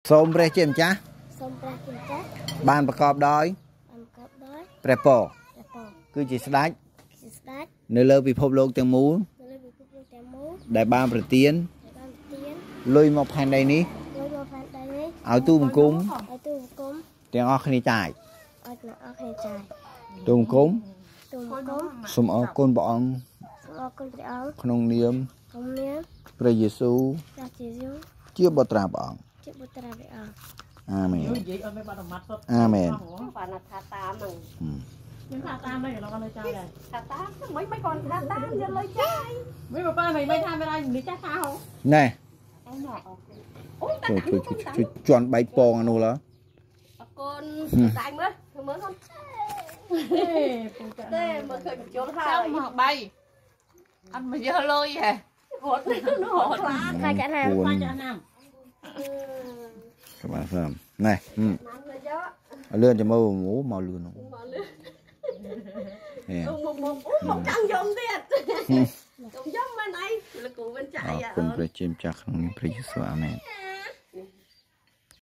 សូមព្រះជាម្ចាស់សូមព្រះជាម្ចាស់បានប្រកបដោយព្រះពរគឺជាស្ដេចនៅលើពិភពលោកទាំងមូលដែលបានប្រទានលុយមកផែនដីនេះឲ្យទូបង្គំទាំងអស់គ្នាចាយទូបង្គំសូមអរគុណព្រះអង្គក្នុងនាមព្រះយេស៊ូវជាបុត្រាព្រះអង្គអាមែនអាមែនបានថាតាមហ្នឹងខ្ញុំថាតាមហ្នឹងเราก็เลยចាយដែរថាតាមមិនគាត់ថាតាមយកលុយចាយមិនបើប៉ាមិនថាមិនឲ្យនិយាយចាស់ថាហ៎ណែអូជួយជន់បែកពងអានោះឡើយអរគុណស្ដាយមើលមើលគាត់ទេមើលឃើញបញ្ចូលហើយមក3អត់មកយកលុយហ៎រត់នោះរត់ខ្លាចខ្លាចចាស់ណាស់ខ្លាចចាស់ណាស់សម្រាប់ណែលឿនចាំមកលឿននោះមកចាំយំទៀតកុំយំមិនអីលោកគ្រូមិនចាយអរគុណព្រះជាម្ចាស់ក្នុងព្រះយេស៊ូវអាមែន